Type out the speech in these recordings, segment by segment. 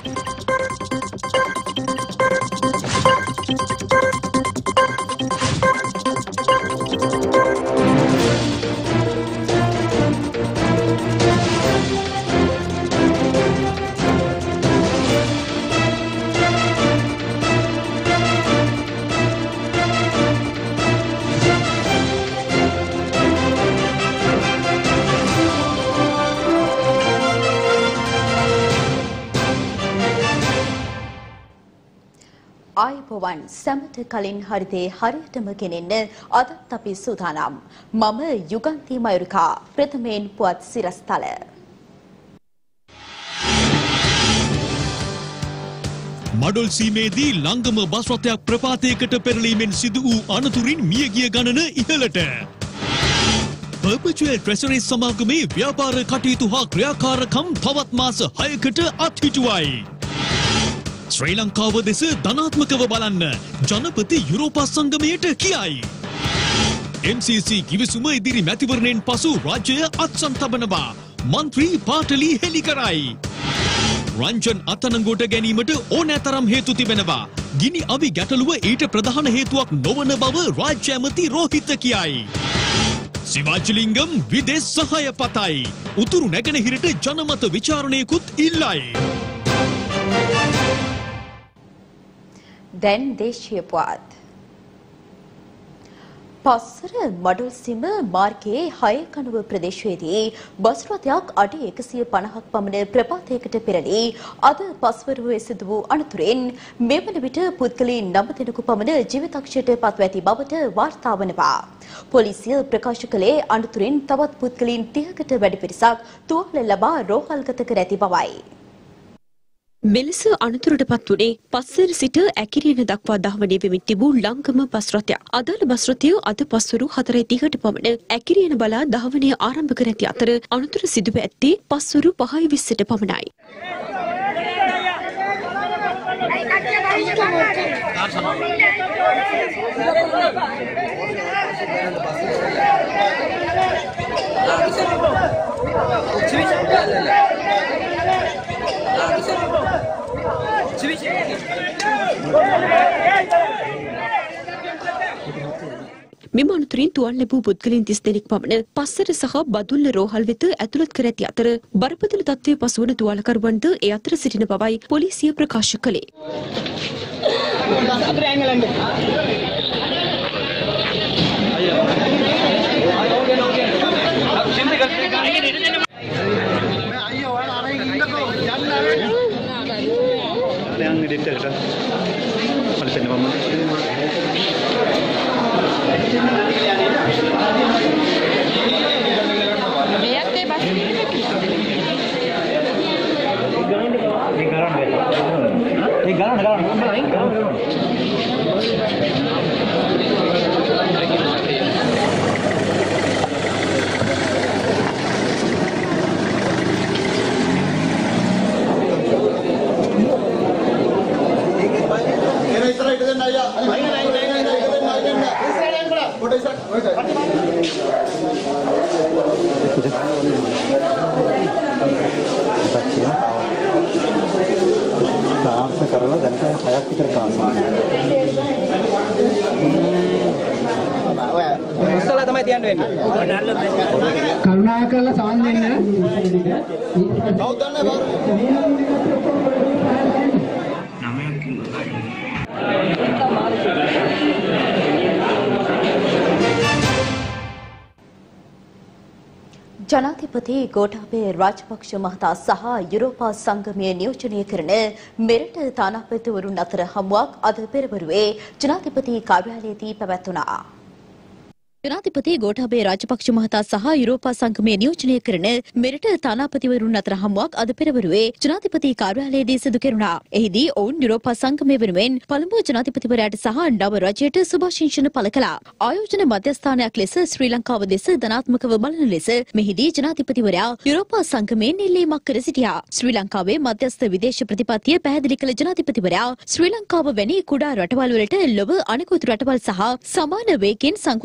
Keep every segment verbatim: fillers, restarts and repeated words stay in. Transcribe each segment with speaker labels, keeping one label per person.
Speaker 1: ආයුබෝවන් සමත කලින් හරිතේ හරියටම ගෙනෙන්න අදත් අපි සූදානම්. මම යුගන්ති මයුරිකා. ප්‍රථමයෙන් පුවත් සිරස්තල.
Speaker 2: මඩොල් සීමේදී ලංගම බස් රථයක් ප්‍රපාතයකට පෙරලීමෙන් සිදු වූ අනතුරින් මියගිය ගණන ඉහළට. පර්පචුවල් ට්‍රෙෂරි සමාගමේ ව්‍යාපාර කටයුතු හා ක්‍රියාකාරකම් තවත් මාස හයකට අත්හිටුවයි. ශ්‍රී ලංකාව දෙස ධනාත්මකව බලන්න ජනපති යුරෝපා සංගමයට කියයි. එම් සී සී කිවිසුම ඉදිරි මැතිවරණයෙන් පසු රාජ්‍යය අත්සන් තබනවා. මන්ත්‍රී පාටලි හෙළි කරයි. රංජන් අත්අඩංගුවට ගැනීමට ඕනෑතරම් හේතු තිබෙනවා. ගිනි අවි ගැටලුව ඊට ප්‍රධාන හේතුවක් නොවන බව රාජ්‍ය ඇමති රෝහිත කියයි. සිවාජලිංගම් විදේශ සහාය පතයි. උතුරු නැගෙනහිරට ජනමත විචාරණයකුත් ඉල්ලයි.
Speaker 1: දැන් දේශීය පුවත්. පස්සර මඩොල්සිම මාර්ගයේ හය කණුව ප්‍රදේශයේදී බස් රථයක් අඩි එකසිය පනහක් පමණ ප්‍රපාතයකට පෙරළී අද පස්වරුවේ සිදු වූ අනතුරෙන් මෙවන විට පුද්ගලයන් නව දෙනෙකු පමණ ජීවිතක්ෂයට පත්ව ඇති බවට වාර්තා වනවා. පොලිසිය ප්‍රකාශ කළේ අනතුරින් තවත් පුද්ගලයන් තිහකට වැඩි පිරිසක් තුවාල ලබා රෝහල්ගත කර ඇති බවයි.
Speaker 3: මෙලෙස අනතුරටපත් වුණේ පස්සර සිට ඇකිරියන දක්වා ධාවනය වෙමින් තිබූ ලංගම බස් රථයක්. අදාළ බස් රථය අද පස්වරු හතරයි තිහට පමණ ඇකිරියන බලා ධාවනය ආරම්භ කර ඇති අතර අනතුර සිදුව ඇත්තේ පස්වරු පහයි විස්සට පමණයි. මෙම අනතුරින් තුවාල ලැබූ පුද්ගලයන් තිස් දෙනෙක් පමණ පස්සට සහ බදුල්ල රෝහල් වෙත ඇතුළත් කර ඇති අතර බරපතල තත්ත්වයේ පසුවන තුවාලකරුවන්ද ඒ අතර සිටින බවයි පොලිසිය ප්‍රකාශ කළේ.
Speaker 4: කරුණාකරලා සවන් දෙන්න.
Speaker 1: ජනාධිපති ගෝඨාභය රාජපක්ෂ මහතා සහ යුරෝපා සංගමය නියෝජනය කරන මෙරට තානාපතිවරුන් අතර හමුවක් අද පෙරවරුවේ ජනාධිපති කාර්යාලයේදී පැවැත්වුණා. ජනාධිපති ගෝඨාභය රාජපක්ෂ මහතා සහ යුරෝපා සංගමය නියෝජනය කරන මෙරට තානාපතිවරුන් අතර හමුවක් අද පෙරවරුවේ ජනාධිපති කාර්යාලයේදී සිදු කෙරුණා. එහිදී ඔවුන් යුරෝපා සංගමය වෙනුවෙන් පළමු ජනාධිපතිවරයාට සහ නව රජයට සුභාශිංසන පළ කළා. ආයෝජන මධ්‍යස්ථානයක් ලෙස ශ්‍රී ලංකාව දෙස ධනාත්මකව බලන ලෙස මෙහිදී ජනාධිපතිවරයා යුරෝපා සංගමයෙන් ඉල්ලීමක් කර සිටියා. ශ්‍රී ලංකාවේ මධ්‍යස්ථ විදේශ ප්‍රතිපත්තිය පැහැදිලි කළ ජනාධිපතිවරයා ශ්‍රී ලංකාව වැනි කුඩා රටවල් වලට ලොව අනෙකුත් රටවල් සහ සමාන වේගයෙන් සංවර්ධනය වීම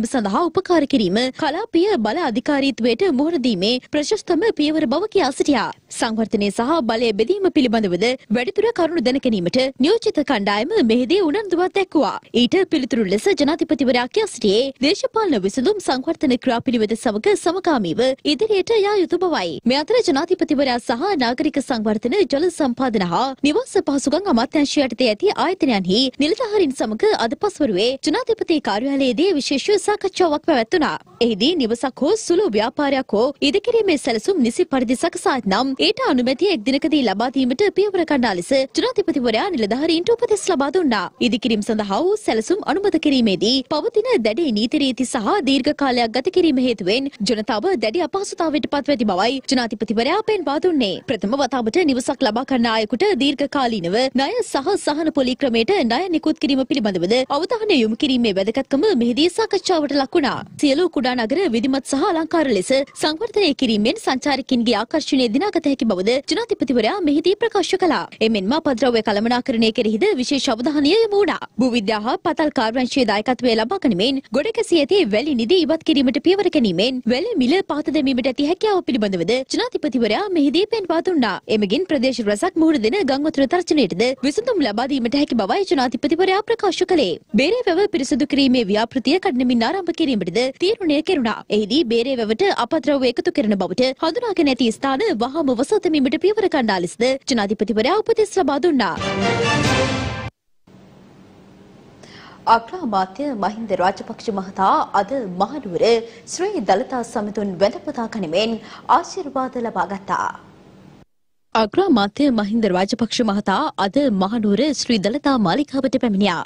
Speaker 3: කිරීම සඳහා උපකාර කිරීම කලාපීය බල අධිකාරීත්වයට මුහුණ දීමේ ප්‍රශස්තම පියවර බව කියා සිටියා. සංවර්ධනය සහ බලය බෙදීම පිළිබඳවද වැඩිදුර කරුණු දැන ගැනීමට නියෝජිත කණ්ඩායම මෙහිදී උනන්දුවක් දැක්වුවා. ඊට පිළිතුරු ලෙස ජනාධිපතිවරයා කියා සිටියේ දේශපාලන විසඳුම් සංවර්ධන ක්‍රියාපිළිවෙත සමග සමගාමීව ඉදිරියට යා යුතු බවයි. මේ අතර ජනාධිපතිවරයා සහ නාගරික සංවර්ධන ජල සම්පාදන හා නිවාස පහසුකම් අමාත්‍යාංශය යටතේ ඇති ආයතනයන්හි නිලධාරීන් සමග අද පස්වරුවේ ජනාධිපති කාර්යාලයේදී විශේෂ සාකච්ඡාවක් පැවැත්වුණා. එහිදී නිවසක් හෝ සුළු ව්‍යාපාරයක් හෝ ඉදිකිරීමේ සැලසුම් නිසි පරිදි සකසා නම් ඊට අනුමැතිය එක් දිනකදී ලබා දීමට පියවර ගන්නා ලෙස ජනාධිපතිවරයා නිලධාරීන්ට උපදෙස් ලබා දුන්නා. ඉදිකිරීම සඳහා වූ සැලසුම් අනුමත කිරීමේදී පවතින දැඩි නීති රීති සහ දීර්ඝ කාලයක් ගත කිරීම හේතුවෙන් ජනතාව දැඩි අපහසුතාවයට පත් වෙති බවයි ජනාධිපතිවරයා පෙන්වා දුන්නේ. ප්‍රථම වතාවට නිවසක් ලබා ගන්නා අයෙකුට දීර්ඝකාලීනව ණය සහ සහන පොලී ක්‍රමයට ණය නිකුත් කිරීම පිළිබඳවද අවධානය යොමු කිරීමේ වැදගත්කම මෙහිදී සාකච්ඡාවට ලක් වුණා. සියලු කුඩා නගර විධිමත් සහ අලංකාර ලෙස සංවර්ධනය කිරීමෙන් සංචාරකින්ගේ ආකර්ෂණය දිනාගත හැකි බවද ජනාධිපතිවරයා මෙහිදී ප්‍රකාශ කළා. එමෙන්ම අපද්‍රව්‍ය කළමනාකරණය කෙරෙහිද විශේෂ අවධානය යොමු වුණා. භූවිද්‍යා හා පතල් කාර්යාංශයේ දායකත්වය ලබා ගැනීමෙන් ගොඩකැසී ඇති වැලි නිදි ඉවත් කිරීමට පියවර ගැනීමෙන් වැලි මිල පහත දැමීමට ඇති හැකියාව පිළිබඳවද ජනාධිපතිවරයා මෙහිදී පෙන්වා දුන්නා. එමගින් ප්‍රදේශ රැසක් මුහුණ දෙන ගංවතුර තර්ජනයටද විසඳුම් ලබා දීමට හැකි බවයි ජනාධිපතිවරයා ප්‍රකාශ කළේ. බේරේ වැව පිරිසිදු කිරීමේ ව්‍යාපෘතිය කඩනමින් ආරම්භ කිරීමටද තීරණය කෙරුණා. එහිදී බේරේ වැවට අපද්‍රව්‍ය එකතු කරන බවට හඳුනාගෙන ඇති ස්ථාන වහාම වසා දැමීමට පියවර ගන්නා ලෙසද ජනාධිපතිවරයා උපදෙස් ලබා දුන්නා.
Speaker 1: අග්‍රාමාත්‍ය මහින්ද රාජපක්ෂ මහතා අද මහනුවර ශ්‍රී දළදා සමිඳුන් වැඳපුදා ගනිමින් ආශිර්වාද ලබා ගත්තා.
Speaker 3: අග්‍රාමාත්‍ය මහින්ද රාජපක්ෂ මහතා අද මහනුවර ශ්‍රී දළදා මාලිගාවට පැමිණියා.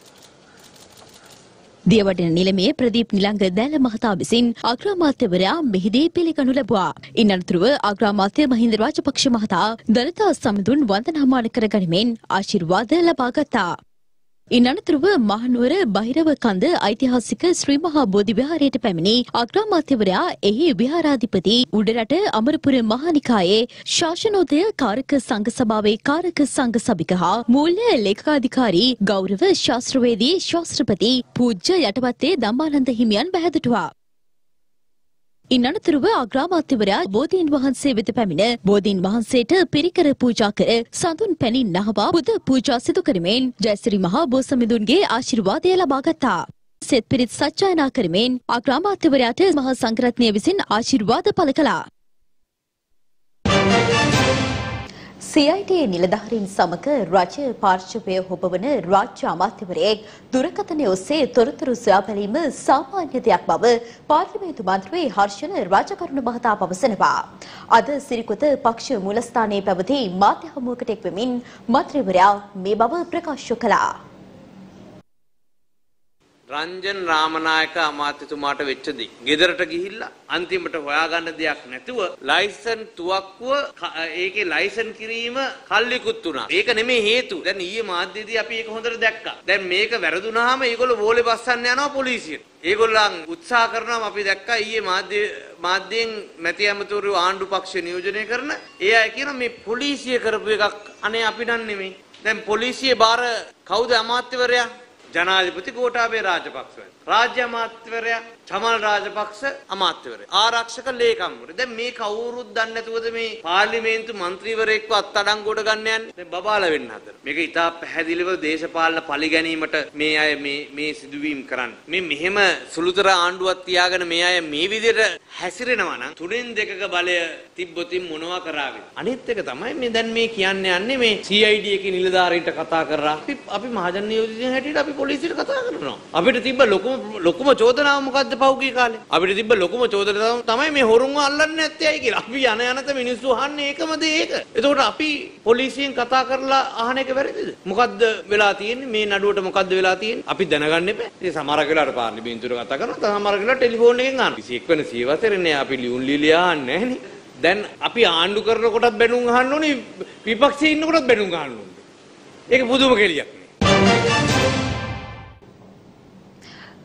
Speaker 3: දියවඩන නිලමේ ප්‍රදීප් නිලංග දැල මහතා විසින් අග්‍රාමාත්‍යවරයා මෙහිදී පිළිගනු ලැබුවා. ඉන් අනතුරුව අග්‍රාමාත්‍ය මහින්ද රාජපක්ෂ මහතා දළදා සමිඳුන් වන්දනාමාන කර ගනිමින් ආශිර්වාද ලබා ගත්තා. ඉන් අනතුරුව මහනුවර බහිරව කන්ද ඓතිහාසික ශ්‍රී මහා බෝධි විහාරයට පැමිණි අග්‍රාමාත්‍යවරයා එහි විහාරාධිපති උඩරට අමරපුර මහානිකායේ ශාසනෝදය කාරක සංඝ සභාවේ කාරක සංඝ සභික හා මූල්‍ය ලේකකාධිකාරී ගෞරව ශාස්ත්‍රවේදී ශාස්ත්‍රපති පූජ්‍ය යටවත්තේ ධම්මානන්ද හිමියන් බැහැදුටුවා. ඉන් අනතුරුව අග්‍රාමාත්‍යවරයා බෝධීන් වහන්සේ වෙත පැමිණ බෝධීන් වහන්සේට පිරිකර පූජා කර සඳුන් පැණි නහවා පුද පූජා සිදු කරමින් ජයසිරි මහා බෝසමිඳුන්ගේ ආශිර්වාදය ලබා ගත්තා. සෙත් පිරිත් සජ්ජායනා කරමින් අග්‍රාමාත්‍යවරයාට මහා සංඝරත්නය විසින් ආශිර්වාද පළ කළා.
Speaker 1: සී අයි ටී නිලධාරීන් සමග රජය පාර්ශවය හොබවන රාජ්‍ය අමාත්‍යවරයෙක් දුරකථනය ඔස්සේ තොරතුරු සොයා බැලීම සාමාන්‍ය දෙයක් බව පාර්ලිමේන්තු මන්ත්‍රී හර්ෂණ රාජකරුණ මහතා පවසනවා. අද සිරිකොත පක්ෂ මූලස්ථානයේ පැවති මාධ්‍ය හමුවකට එක්වෙමින් මන්ත්‍රීවරයා මේ බව ප්‍රකාශ කළා.
Speaker 5: රංජන් රාමනායක අමාත්‍යතුමාට වෙච්ච දේ. ගෙදරට ගිහිල්ලා අන්තිමට හොයාගන්න දෙයක් නැතුව ලයිසන් තුවක්කුව ඒකේ ලයිසන් කිරීම කල්ලිකුත් වුණා. ඒක නෙමෙයි හේතුව. දැන් ඊයේ මාධ්‍යයේදී අපි ඒක හොඳට දැක්කා. දැන් මේක වැරදුනහම ඒගොල්ලෝ බෝලේ බස්සන්න යනවා පොලිසියට. ඒගොල්ලන් උත්සාහ කරනවා අපි දැක්කා ඊයේ මාධ්‍ය මාධ්‍යයෙන් මැති ඇමතිවරු ආණ්ඩු පක්ෂ නියෝජනය කරන ඒ අය කියන මේ පොලිසිය කරපු එකක් අනේ අපි නන් නෙමෙයි. දැන් පොලිසියේ බාර කවුද අමාත්‍යවරයා? ජනාධිපති ගෝඨාභය රාජපක්ෂ. රාජ්‍ය අමාත්‍යවරයා චමල් රාජපක්ෂ අමාත්‍යවරයා. ආරක්ෂක ලේකම්වරු. දැන් මේ කවුරුත් දන්නේ නැතුවද මේ පාර්ලිමේන්තු මන්ත්‍රීවරයෙක්ව අත්අඩංගුවට ගන්න යන්නේ? දැන් බබාලා වෙන්න හදන. මේක ඉතා පැහැදිලිව දේශපාලන පරිගැනීමට මේ අය මේ මේ සිදුවීම් කරන්නේ. මේ මෙහෙම සුළුතර ආණ්ඩුවක් තියාගෙන මේ අය මේ විදිහට හැසිරෙනවා නම් තුනෙන් දෙකක බලය තිබ්බොතින් මොනවා කරාවිද? අනිත් එක තමයි මේ දැන් මේ කියන්න යන්නේ මේ සී අයි ඩී එකේ නිලධාරීන්ට කතා කරා. අපි අපි මහජන නියෝජිතයන් හැටියට අපි පොලිසියට කතා කරනවා. අපිට තිබ්බ ලොකුම ලොකුම චෝදනාව මොකද්ද පහුගිය කාලේ? අපිට තිබ්බ ලොකුම චෝදනාව තමයි මේ හොරුන්ව අල්ලන්නේ නැත්තේයි කියලා. අපි යන යනත මිනිස්සු අහන්නේ ඒකම දේ ඒක. එතකොට අපි පොලිසියෙන් කතා කරලා අහන එක වැරදිද? මොකද්ද වෙලා තියෙන්නේ? මේ නඩුවට මොකද්ද වෙලා තියෙන්නේ? අපි දැනගන්න එපා. ඉතින් සමහර වෙලාවට පාර්ලිමේන්තුවට කතා කරනවා. සමහර වෙලාවට ටෙලිෆෝන් එකෙන් අහනවා. විසි එක් වෙන සියවසරේනේ අපි ලියුම් ලියලා අහන්නේ නැහනේ. දැන් අපි ආණ්ඩු කරනකොටත් බැනුම් අහන්න ඕනේ, විපක්ෂයේ ඉන්නකොටත් බැනුම් අහන්න ඕනේ. ඒක පුදුම කෙලියක්.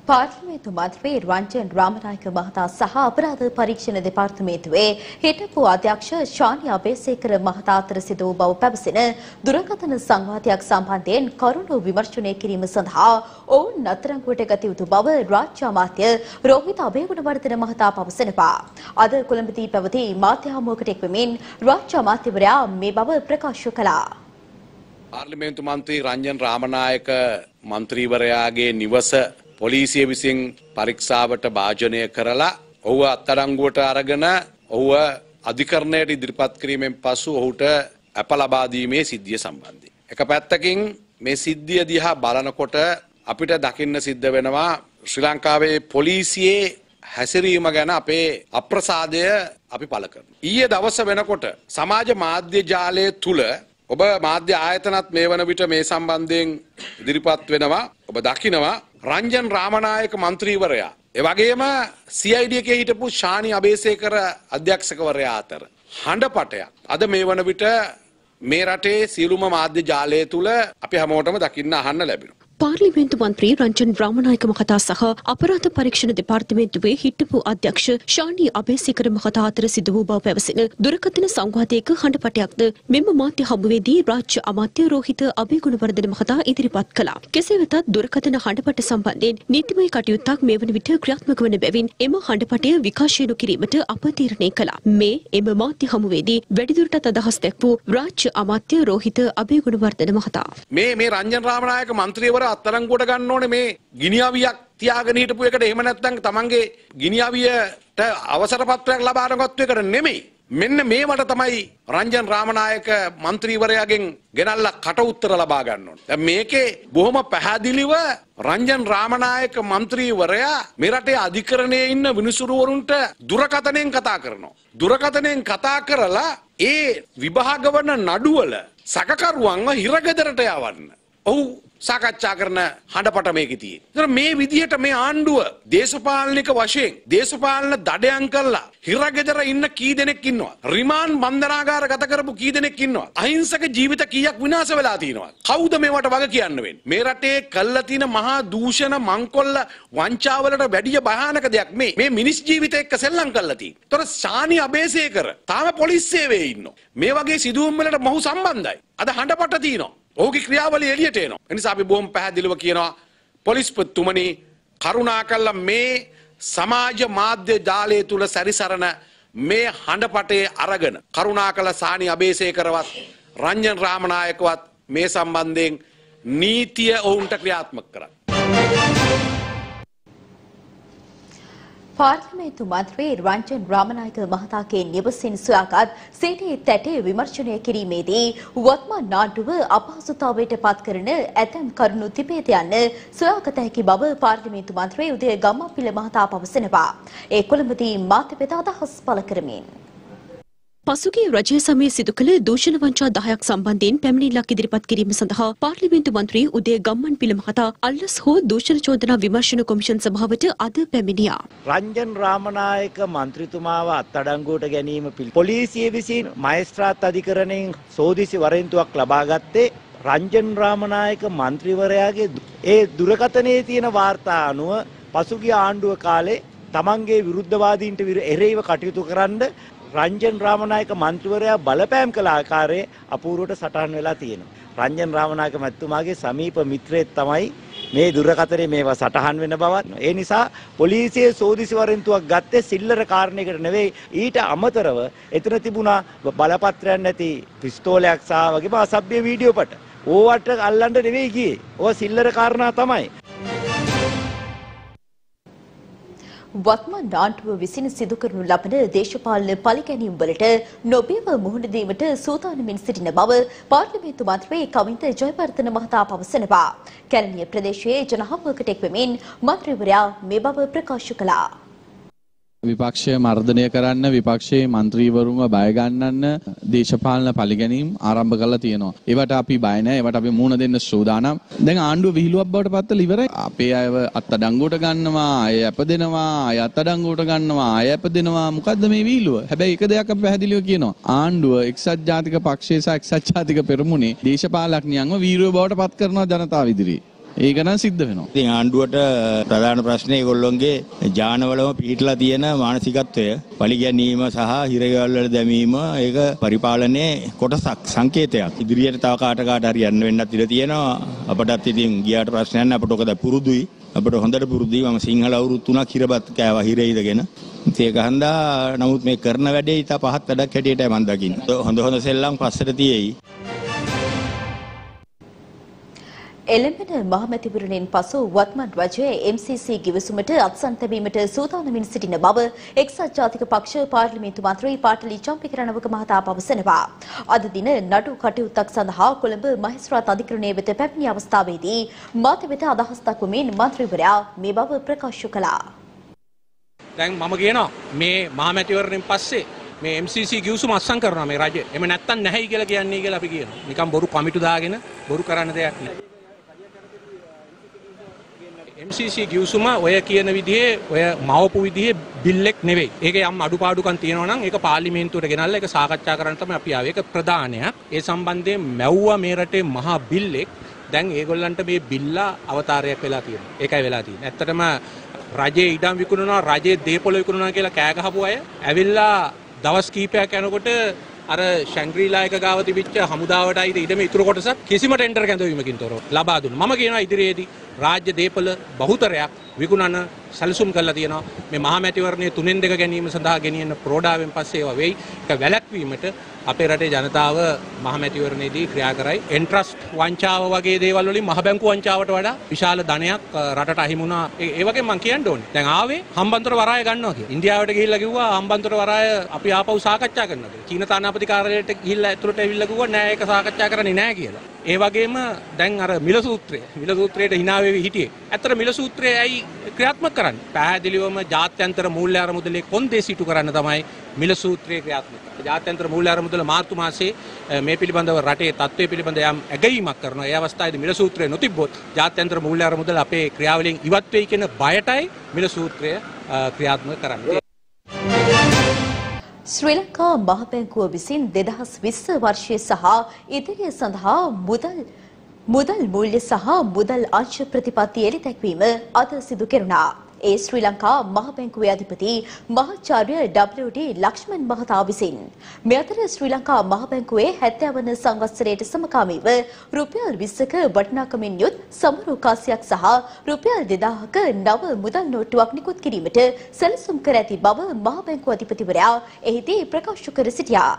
Speaker 1: පාර්ලිමේන්තු මන්ත්‍රී රංජන් රාමනායක මහතා සහ අපරාධ පරීක්ෂණ දෙපාර්තමේන්තුවේ හිටපු අධ්‍යක්ෂ ශානි අබේසේකර මහතා අතර සිදු වූ බව පැවසෙන දුරකථන සංවාදයක් සම්බන්ධයෙන් කරුණු විමර්ශනය කිරීම සඳහා ඔවුන් නතරංගුවට ගත යුතු බව රාජ්‍ය අමාත්‍ය රෝහිත අබේගුණවර්ධන මහතා පවසනවා. අද කොළඹදී පැවති මාධ්‍ය හමුවකට එක්වමින් රාජ්‍ය අමාත්‍යවරයා මේ බව ප්‍රකාශ කළා.
Speaker 6: පාර්ලිමේන්තු මන්ත්‍රී රංජන් රාමනායක මන්ත්‍රීවරයාගේ නිවස පොලිසිය විසින් පරීක්ෂාවට භාජනය කරලා ඔහුව අත්අඩංගුවට අරගෙන ඔහුව අධිකරණයට ඉදිරිපත් කිරීමෙන් පසු ඔහුට අප ලබා දීමේ සිද්ධිය සම්බන්ධයෙන් එක පැත්තකින් මේ සිද්ධිය දිහා බලනකොට අපිට දකින්න සිද්ධ වෙනවා ශ්‍රී ලංකාවේ පොලිසියේ හැසිරීම ගැන අපේ අප්‍රසාදය අපි පළ කරනවා. ඊයේ දවස වෙනකොට සමාජ මාධ්‍ය ජාලය තුල ඔබ මාධ්‍ය ආයතනත් මේ වන විට මේ සම්බන්ධයෙන් ඉදිරිපත් වෙනවා. ඔබ දකිනවා රංජන් රාමනායක මන්ත්‍රීවරයා ඒ වගේම සී අයි ඩී එකේ හිටපු ශානි අබේසේකර අධ්‍යක්ෂකවරයා අතර හඬපටයක් අද මේ වන විට මේ රටේ සියලුම මාධ්‍ය ජාලය තුල අපි හැමෝටම දකින්න අහන්න ලැබෙනවා.
Speaker 3: පාර්ලිමේන්තු මන්ත්‍රී රංජන් රාමනායක මහතා සහ අපරාධ පරීක්ෂණ දෙපාර්තමේන්තුවේ හිටපු අධ්‍යක්ෂ ශානි අබේසේකර මහතා අතර සිදු වූ බව පැවසෙන දුරකථන සංවාදයක හඬපටයක්ද මෙම මාධ්‍ය හමුවේදී රාජ්‍ය අමාත්‍ය රෝහිත අබේගුණවර්ධන මහතා ඉදිරිපත් කළා. කෙසේ වෙතත් දුරකථන හඬපට සම්බන්ධයෙන් නීතිමය කටයුත්තක් මේ වන විට ක්‍රියාත්මක වන බැවින් එම හඬපටය විකාශය නොකිරීමට අප තීරණය කළා. මේ එම මාධ්‍ය හමුවේදී වැඩිදුරටත් අදහස් දැක්වූ රාජ්‍ය අමාත්‍ය රෝහිත අබේගුණවර්ධන මහතා.
Speaker 6: මේ මේ රංජන් රාමනායක මන්ත්‍රීවර අත්අඩංගුවට ගන්න ඕනේ මේ ගිනිඅවියක් තියාගෙන හිටපු එකට. එහෙම නැත්නම් තමන්ගේ ගිනිඅවියට අවසර පත්‍රයක් ලබා ගන්නවත් එකට නෙමෙයි. මෙන්න මේවට තමයි රංජන් රාමනායක මන්ත්‍රීවරයාගෙන් ගෙනල්ලා කට උත්තර ලබා ගන්න ඕනේ. දැන් මේකේ බොහොම පැහැදිලිව රංජන් රාමනායක මන්ත්‍රීවරයා මේ රටේ අධිකරණයේ ඉන්න විනිසුරුවරුන්ට දුරකථනයෙන් කතා කරනවා. දුරකථනයෙන් කතා කරලා ඒ විභාග වන නඩුවල සැකකරුවන්ව හිරගෙදරට යවන්න ඔහු සාකච්ඡා කරන හඬපට මේකේ තියෙන්නේ. ඒතර මේ විදිහට මේ ආණ්ඩුව දේශපාලනික වශයෙන් දේශපාලන දඩයන් කරලා හිරගෙදර ඉන්න කී දෙනෙක් ඉන්නවා? රිමාන්ඩ් බන්ධනාගාර ගත කරපු කී දෙනෙක් ඉන්නවා? අහිංසක ජීවිත කීයක් විනාශ වෙලා තියෙනවා? කවුද මේවට වග කියන්න වෙන්නේ? මේ රටේ කළා තියෙන මහා දූෂණ මංකොල්ල වංචාවලට වැඩිය භයානක දෙයක් මේ මේ මිනිස් ජීවිත එක්ක සෙල්ලම් කරලා තියෙන්නේ. ඒතර ශානි අබේසේකර තාම පොලිස් සේවයේ ඉන්නවා. මේ වගේ සිදුවීම් වලට මොහු සම්බන්ධයි. අද හඬපට තියෙනවා. ඔහුගේ ක්‍රියාවලිය එළියට එනවා. ඒ නිසා අපි බොහොම පැහැදිලිව කියනවා පොලිස්පතිතුමනි කරුණාකරලා මේ සමාජ මාධ්‍ය ජාලය තුල සැරිසරන මේ හඬපටේ අරගෙන කරුණාකරලා ශානි අබේසේකරවත් රංජන් රාමනායකවත් මේ සම්බන්ධයෙන් නීතිය ඔවුන්ට ක්‍රියාත්මක කරන්න.
Speaker 1: පාර්ලිමේන්තු මන්ත්‍රී රංජන් රාමනායක මහතාගේ නිවසින් සොයාගත් සීටි තැටේ විමර්ශනය කිරීමේදී වත්මන් නාට්ටුව අපහසුතාවයට පත් කරන ඇතැම් කරුණු තිබේද යන්න සොයාගත හැකි බව පාර්ලිමේන්තු මන්ත්‍රී උදය ගම්මන්පිල මහතා පවසනවා. ඒ කොළඹදී මාධ්‍ය වෙත අදහස් පළ කරමින්
Speaker 3: පසුගිය රජය සමයේ සිදු කළ දූෂණ වංචා දහයක් සම්බන්ධයෙන් පැමිණිල්ලක් ඉදිරිපත් කිරීම සඳහා පාර්ලිමේන්තු මන්ත්‍රී උදය ගම්මන්පිල මහතා අල්ලස් හෝ දූෂණ චෝදනා විමර්ශන කොමිෂන් සභාවට අද පැමිණියා.
Speaker 7: රංජන් රාමනායක මන්ත්‍රීතුමාව අත්අඩංගුවට ගැනීම පිළිබඳව පොලිසිය විසින් මහේස්ත්‍රාත් අධිකරණයෙන් සෝදිසි වරෙන්තුවක් ලබා ගත්තේ රංජන් රාමනායක මන්ත්‍රීවරයාගේ ඒ දුරකථනයේ තියෙන වාර්තා අනුව පසුගිය ආණ්ඩුව කාලේ තමන්ගේ විරුද්ධවාදීන්ට එරෙහිව කටයුතු කරන්න රංජන් රාමනායක මන්ත්‍රීවරයා බලපෑම් කළ ආකාරයේ අපූර්වට සටහන් වෙලා තියෙනවා. රංජන් රාමනායක මැතිතුමාගේ සමීප මිත්‍රයෙක් තමයි මේ දුරකථනයේ මේවා සටහන් වෙන බවත්. ඒ නිසා පොලිසියේ සෝදිසි වරෙන්තුවක් ගත්තේ සිල්ලර කාරණයකට නෙවෙයි. ඊට අමතරව එතන තිබුණා බලපත්‍රයක් නැති පිස්තෝලයක් සහ වගේම අසභ්‍ය වීඩියෝ පට. ඕවට අල්ලන්න නෙවෙයි ගියේ. ඕවා සිල්ලර කාරණා තමයි.
Speaker 1: වත්මන් නාට්ටුව විසින් සිදු කරනු ලබන දේශපාලන පරිගැනීම් වලට නොබියව මුහුණ දීමට සූදානමින් සිටින බව පාර්ලිමේන්තු මන්ත්‍රී කවින්ද ජයවර්ධන මහතා පවසනවා. කැලණිය ප්‍රදේශයේ ජනහමුවකට එක්වමින් මන්ත්‍රීවරයා මේ බව ප්‍රකාශ කළා.
Speaker 8: විපක්ෂය මර්ධනය කරන්න විපක්ෂයේ മന്ത്രിවරුන්ව බය ගන්නන්න දේශපාලන පරිගැනීම් ආරම්භ කරලා තියෙනවා. ඒවට අපි බය නැහැ. ඒවට අපි මුහුණ දෙන්න සූදානම්. දැන් ආණ්ඩුව විහිළුවක් බවට පත්වලා ඉවරයි. අපේ අයව අත්අඩංගුවට ගන්නවා, අය අපදෙනවා, අය අත්අඩංගුවට ගන්නවා, අය අපදෙනවා. මොකද්ද මේ විහිළුව? හැබැයි එක දෙයක් අපි පැහැදිලිව කියනවා. ආණ්ඩුව එක්සත් ජාතික පක්ෂය සහ එක්සත් ජාතික පෙරමුණේ දේශපාලඥයන්ව වීරයෝ බවට පත් කරනවා ජනතාව ඉදිරියේ. ඒක නම් සිද්ධ වෙනවා.
Speaker 9: ඉතින් ආණ්ඩුවට ප්‍රධාන ප්‍රශ්නේ ඒගොල්ලොන්ගේ ජානවලම පිහිටලා තියෙන මානසිකත්වය පරිගැනීම සහ හිරගෙවල් වල දැමීම ඒක පරිපාලනයේ කොටසක් සංකේතයක්. ඉදිරියට තව කාට කාට හරි යන්න වෙන්නත් ඉඩ තියෙනවා. අපටත් ඉතින් ගියාට ප්‍රශ්නයක් නැහැ. අපට ඔකද පුරුදුයි. අපට හොඳට පුරුදුයි. මම සිංහල අවුරුදු තුනක් හිරබත් කෑවා හිරේ ඉඳගෙන. ඒක හන්දා නමුත් මේ කරන වැඩේ ඊට පහත් වැඩක් හැටියටයි මම දකින්නේ. හොඳ හොඳ සෙල්ලම් පස්සට තියෙයි.
Speaker 1: එළඹෙන මහමැතිවරණයෙන් පසු වත්මන් රජයේ එම් සී සී ගිවිසුමට අත්සන් තැබීමට සූදානමින් සිටින බව එක්සත් ජාතික පක්ෂ පාර්ලිමේන්තු මන්ත්‍රී පාටලි චම්පිකරණවක මහතා පවසනවා. අද දින නඩු කටයුත්තක් සඳහා කොළඹ මහේස්ත්‍රාත් අධිකරණය වෙත පැමිණි අවස්ථාවේදී මාත වෙත අදහස් දක්වමින් මන්ත්‍රීවරයා මේ බව ප්‍රකාශ කළා.
Speaker 10: දැන් මම කියනවා මේ මහමැතිවරණයෙන් පස්සේ මේ එම් සී සී ගිවිසුම අත්සන් කරනවා මේ රජය. එමෙ නැත්තම් නැහැයි කියලා කියන්නේ කියලා අපි කියනවා. නිකන් බොරු කමිටු දාගෙන බොරු කරන්න දෙයක් නෑ. එම් සී සී ගිවිසුම ඔය කියන විදිහේ ඔය මවපු විදිහේ බිල්ලෙක් නෙවෙයි. ඒකේ යම් අඩුපාඩුකම් තියෙනවා නම් ඒක පාර්ලිමේන්තුවට ගෙනල්ලා ඒක සාකච්ඡා කරන්න තමයි අපි ආවේ. ඒක ප්‍රධානයක්. ඒ සම්බන්ධයෙන් මැව්වා මේ රටේ මහා බිල්ලෙක්. දැන් ඒගොල්ලන්ට මේ බිල්ලා අවතාරයක් වෙලා තියෙනවා. ඒකයි වෙලා තියෙන්නේ. ඇත්තටම රජයේ ඉඩම් විකුණනවා, රජයේ දේපොළ විකුණනවා කියලා කෑ ගහපු අය ඇවිල්ලා දවස් කීපයක් යනකොට අර ශැංග්‍රීලා එක ගාව තිබිච්ච හමුදාවට අයිති ඉඩම ඉතුරු කොටසක් කිසිම ටෙන්ඩර් කැඳවීමකින් තොරව ලබා දුන්නා. මම කියනවා ඉදිරියේදී රාජ්‍ය දේපොළ බහුතරයක් විකුණන සැලසුම් කරලා තියෙනවා. මේ මහමැතිවරණයේ තුනෙන් දෙක ගැනීම සඳහා ගෙනියන ප්‍රෝඩාවෙන් පස්සේ ඒවා වෙයි. ඒක වැළැක්වීමට අපේ රටේ ජනතාව මහමැතිවරණයේදී ක්‍රියා කරයි. එන්ට්‍රස්ට් වංචාව වගේ දේවල් වලින් මහ බැංකු වංචාවට වඩා විශාල ධනයක් රටට අහිමි වුණා. ඒ වගේ මම කියන්න ඕනේ. දැන් ආවේ හම්බන්තොට වරාය ගන්නවා කියලා. ඉන්දියාවට ගිහිල්ලා කිව්වා හම්බන්තොට වරාය අපි ආපහු සාකච්ඡා කරනවා කියලා. චීන තානාපති කාර්යාලයට ගිහිල්ලා ඇතුළට ඇවිල්ලා කිව්වා නෑ ඒක සාකච්ඡා කරන්නේ නෑ කියලා. ඒ වගේම දැන් අර මිල සූත්‍රය මිල සූත්‍රයට hina වෙවි හිටියේ. ඇත්තට මිල සූත්‍රය ඇයි ක්‍රියාත්මක කරන්නේ? පැහැදිලිවම ජාත්‍යන්තර මූල්‍ය අරමුදලේ කොන්දේසි ඉටු කරන්න තමයි මිල සූත්‍රය ක්‍රියාත්මක කරන්නේ. ජාත්‍යන්තර මූල්‍ය අරමුදල මාර්තු මාසයේ මේ පිළිබඳව රටේ තත්ත්වය පිළිබඳ යම් ඇගීමක් කරනවා. ඒ අවස්ථාවේදී මිල සූත්‍රය නොතිබ්බොත් ජාත්‍යන්තර මූල්‍ය අරමුදල අපේ ක්‍රියාවලියෙන් ඉවත් වෙයි කියන බයටයි මිල සූත්‍රය ක්‍රියාත්මක කරන්නේ.
Speaker 1: ශ්‍රී ලංකා මහ බැංකුව විසින් දෙදහස් විස්ස වර්ෂය සහ ඉදිරිය සඳහා මුදල් මුදල් මූල්‍ය සහ මුදල් අංශ ප්‍රතිපත්ති එළි දැක්වීම අද සිදු කෙරුණා. ඒ ශ්‍රී ලංකා මහ බැංකුවේ අධිපති මහාචාර්ය ඩබ්ලිව් ඩී ලක්ෂ්මන් මහතා විසින් මේ අතර ශ්‍රී ලංකා මහ බැංකුවේ හැත්තෑ වන සංවත්සරයට සමකාමීව රුපියල් විස්සක වටිනාකමින් යුත් සමරු කාසියක් සහ රුපියල් දෙදාහක නව මුදල් නෝට්ටුවක් නිකුත් කිරීමට සැලසුම් කර ඇති බව මහ බැංකුව අධිපතිවරයා එහිදී ප්‍රකාශ කර සිටියා.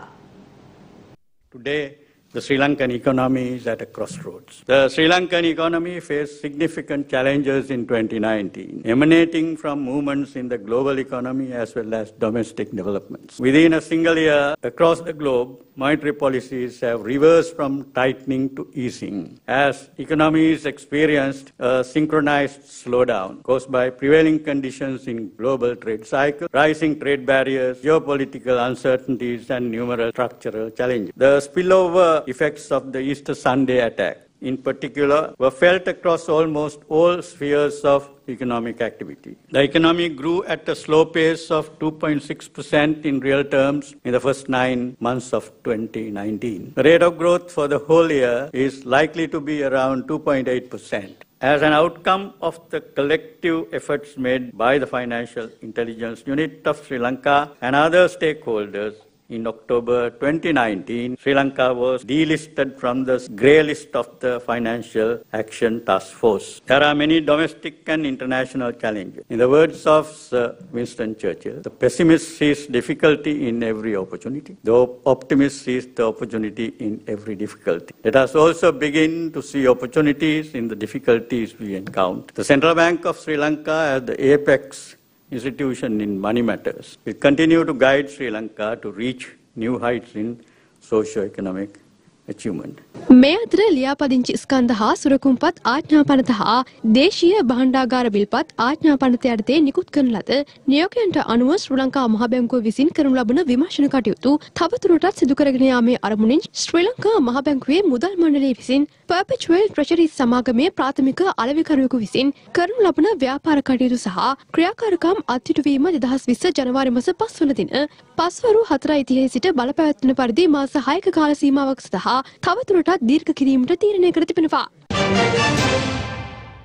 Speaker 11: Today, the Sri Lankan economy is at a crossroads. The Sri Lankan economy faced significant challenges in twenty nineteen, emanating from movements in the global economy as well as domestic developments. Within a single year, across the globe, monetary policies have reversed from tightening to easing, as economies experienced a synchronized slowdown caused by prevailing conditions in global trade cycle, rising trade barriers, geopolitical uncertainties, and numerous structural challenges. The spillover effects of the Easter Sunday attack, in particular, were felt across almost all spheres of economic activity. The economy grew at a slow pace of two point six percent in real terms in the first nine months of twenty nineteen. The rate of growth for the whole year is likely to be around two point eight percent. As an outcome of the collective efforts made by the Financial Intelligence Unit of Sri Lanka and other stakeholders, in October twenty nineteen, Sri Lanka was delisted from the grey list of the Financial Action Task Force. There are many domestic and international challenges. In the words of Sir Winston Churchill, the pessimist sees difficulty in every opportunity. The optimist sees the opportunity in every difficulty. Let us also begin to see opportunities in the difficulties we encounter. The Central Bank of Sri Lanka, as the apex institution in money matters, will continue to guide Sri Lanka to reach new heights in socio-economic achievement.
Speaker 12: මේ අතර ලියාපදිංචි ස්කන්ධ හා සුරකුම්පත් ආඥාපනත හා දේශීය භාණ්ඩාගාර විල්පත් ආඥාපනත යටතේ නිකුත් කරන ලද නියෝගයන්ට අනුව ශ්‍රී ලංකා මහ බැංකුව විසින් කරනු ලබන විමර්ශන කටයුතු තවදුරටත් සිදු කරගෙන යාමේ අරමුණින් ශ්‍රී ලංකා මහ බැංකුවේ මුදල් මණ්ඩලය විසින් Perpetual Treasury සමාගමේ ප්‍රාථමික අලෙවිකරුවෙකු විසින් කරනු ලබන ව්‍යාපාර කටයුතු සහ ක්‍රියාකාරකම් අත්හිටුවීම දෙදහස් විස්ස ජනවාරි මාස පහ වන දින පස්වරු හතරයි තිහේ සිට බලපැවැත්වෙන පරිදි මාස හයක කාල සීමාවක් සඳහා තවදුරටත් දීර්ඝ කිරීමට තීරණය කර තිබෙනවා.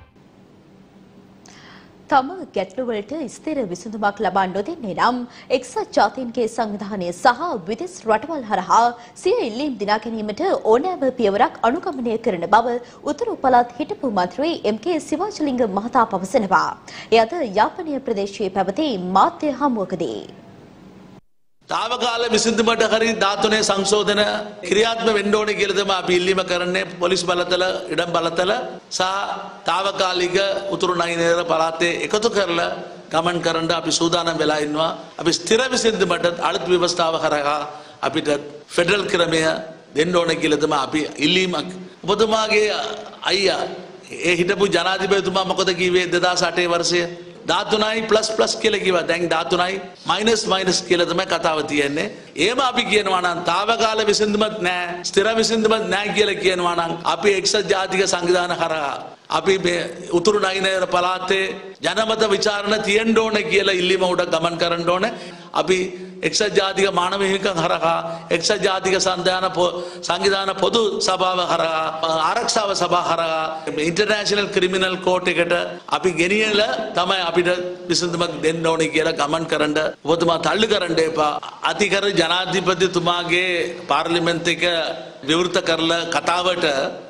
Speaker 1: තම ගැටලු වලට ස්ථිර විසඳුමක් ලබා නොදෙන්නේ නම් එක්සත් ජාතීන්ගේ සංවිධානය සහ විදෙස් රටවල් හරහා සිය ඉල්ලීම් දිනා ගැනීමට ඕනෑම පියවරක් අනුගමනය කරන බව උතුරු පළාත් හිටපු මන්ත්‍රී එම්.කේ. සිවාජලිංග මහතා පවසනවා. එය අද යාපනය ප්‍රදේශයේ පැවති මාධ්‍ය හමුවකදී
Speaker 13: තාවකාල විසඳුමට හරි ධාතුනේ සංශෝධන ක්‍රියාත්මක වෙන්න ඕනේ කියලා තමයි අපි ඉල්ලීම කරන්නේ පොලිස් බලතල ඉඩම් බලතල සහ තාවකාලික උතුරු නයිනේර පළාතේ එකතු කරලා ගමන් කරන්න අපි සූදානම් වෙලා ඉන්නවා. අපි ස්ථිර විසඳුමට අලුත් ව්‍යවස්ථාව කරා අපිට ෆෙඩරල් ක්‍රමය දෙන්න ඕනේ කියලා තමයි අපි ඉල්ලීමක්. ඔබතුමාගේ අයියා ඒ හිටපු ජනාධිපතිතුමා මොකද කිව්වේ දෙදාස් අටේ වර්ෂයේ ධාතුනයි ප්ලස් ප්ලස් කියලා කිව්වා. දැන් ධාතුනයි මයිනස් මයිනස් කියලා තමයි කතාව තියෙන්නේ. එහෙම අපි කියනවා නම් තාවකාල විසඳුමක් නැහැ, ස්ථිර විසඳුමක් නැහැ කියලා කියනවා නම් අපි එක්සත් ජාතික සංවිධාන කරා අපි මේ උතුරු නයිනේර පළාතේ ජනමත විචාරණ තියෙන්න ඕනේ කියලා ඉල්ලීම උඩ ගමන් කරන්න ඕනේ. අපි එක්සත් ජාතික මානව හිමිකම් හරහා එක්සත් ජාතික සංවිධාන සංවිධාන පොදු සභාව හරහා ආරක්ෂාව සභාව හරහා ඉන්ටර්නැෂනල් ක්‍රිමිනල් කෝට් එකට අපි ගෙනියලා තමයි අපිට විසඳුමක් දෙන්න ඕනේ කියලා ගමන් කරන්න ඔබතුමා තල්ලු කරන්න එපා. අතිකර ජනාධිපතිතුමාගේ පාර්ලිමේන්තු එක විවෘත කරලා කතාවට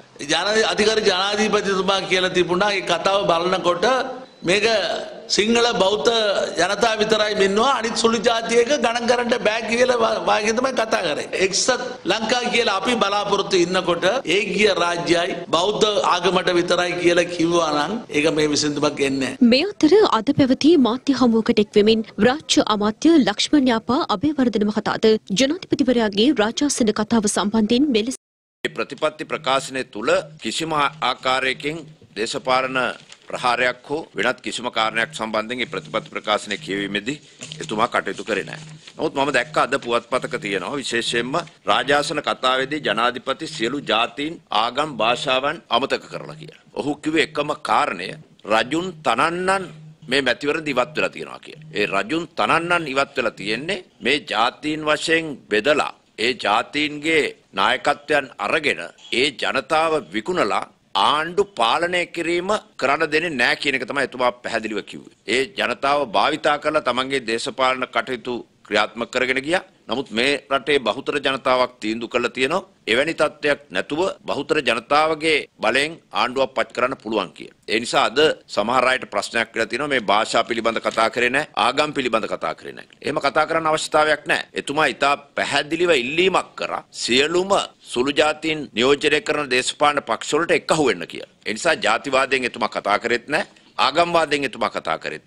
Speaker 13: ජන අධිකාරි ජනාධිපතිතුමා කියලා තිබුණා. ඒ කතාව බලනකොට මේක සිංහල බෞද්ධ ජනතාව විතරයි ඉන්නවා අනිත් සුළු ජාතියක ගණන් කරන්න බෑ කියලා වාගේ තමයි කතා කරේ. එක්සත් ලංකා කියලා අපි බලාපොරොත්තු ඉන්නකොට ඒ ගිය රාජ්‍යයි බෞද්ධ ආගමට විතරයි කියලා කිව්වා නම් ඒක මේ විසඳුමක් එන්නේ නැහැ.
Speaker 3: මේ අතර අද පැවති මාධ්‍ය හමුවකට එක් වෙමින් රාජ්‍ය අමාත්‍ය ලක්ෂ්මන් යාපා අබේවර්ධන මහතාද ජනාධිපතිවරයාගේ රාජාසන කතාව සම්බන්ධයෙන් මෙලෙස
Speaker 14: ප්‍රතිපත්ති ප්‍රකාශනය තුල කිසිම ආකාරයකින් දේශපාලන ප්‍රහාරයක් හෝ වෙනත් කිසිම කාරණයක් සම්බන්ධයෙන් මේ ප්‍රතිපත්ති ප්‍රකාශනය කියවීමේදී එතුමා කටයුතු කරේ නැහැ. නමුත් මම දැක්ක අද පුවත්පතක තියෙනවා විශේෂයෙන්ම රාජාසන කතාවේදී ජනාධිපති සියලු ජාතීන් ආගම් භාෂාවන් අමතක කරලා කියලා. ඔහු කිව්වේ එකම කාරණය රජුන් තනන්නන් මේ මැතිවරණ ඉවත් වෙලා තියෙනවා කියලා. ඒ රජුන් තනන්නන් ඉවත් වෙලා තියෙන්නේ මේ ජාතීන් වශයෙන් බෙදලා ඒ ජාතීන්ගේ නායකත්වයන් අරගෙන ඒ ජනතාව විකුණලා ආණ්ඩු පාලනය කිරීම කරන්න දෙන්නේ නැහැ කියන එක තමයි එතුමා පැහැදිලිව කිව්වේ. ඒ ජනතාව භාවිතා කරලා තමන්ගේ දේශපාලන කටයුතු ක්‍රියාත්මක කරගෙන ගියා. නමුත් මේ රටේ බහුතර ජනතාවක් තීන්දුව කරලා තියෙනවා එවැනි තත්ත්වයක් නැතුව බහුතර ජනතාවගේ බලයෙන් ආණ්ඩුවක් පත් කරන්න පුළුවන් කියලා. ඒ නිසා අද සමහර අයට ප්‍රශ්නයක් කියලා තියෙනවා මේ භාෂා පිළිබඳ කතා කරේ නැහැ, ආගම් පිළිබඳ කතා කරේ නැහැ. එහෙම කතා කරන්න අවශ්‍යතාවයක් නැහැ. එතුමා ඉතා පැහැදිලිව ඉල්ලීමක් කරා සියලුම සුළු ජාතීන් නියෝජනය කරන දේශපාලන පක්ෂ වලට එක්කහුව වෙන්න කියලා. ඒ නිසා ජාතිවාදයෙන් එතුමා කතා කරෙත් නැහැ, ආගම්වාදයෙන් එතුමා කතා කරෙත්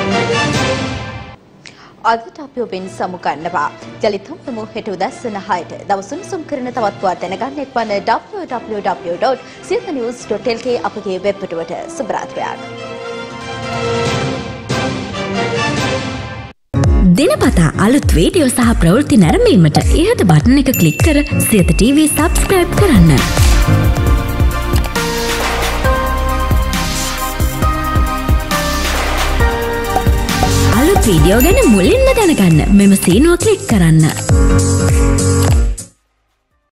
Speaker 14: නැහැ.
Speaker 1: අදට අපි ඔබෙන් සමුගන්නවා. යළිත් හමුවෙමු හෙට උදැසන හයට. දවස් උණුසුම් කරන තවත් පුවත් දැනගන්න එක්වන W W W dot Siyatha news dot L K අපගේ වෙබ් පිටුවට. සුබ රාත්‍රියක්.
Speaker 15: දිනපතා අලුත් වීඩියෝ සහ ප්‍රවෘත්ති නැරඹීමට ඉහත බටන් එක ක්ලික් කර සියත ටීවී සබ්ස්ක්‍රයිබ් කරන්න. අලුත් වීඩියෝ ගැන මුලින්ම දැනගන්න මෙම සීනුව ක්ලික් කරන්න.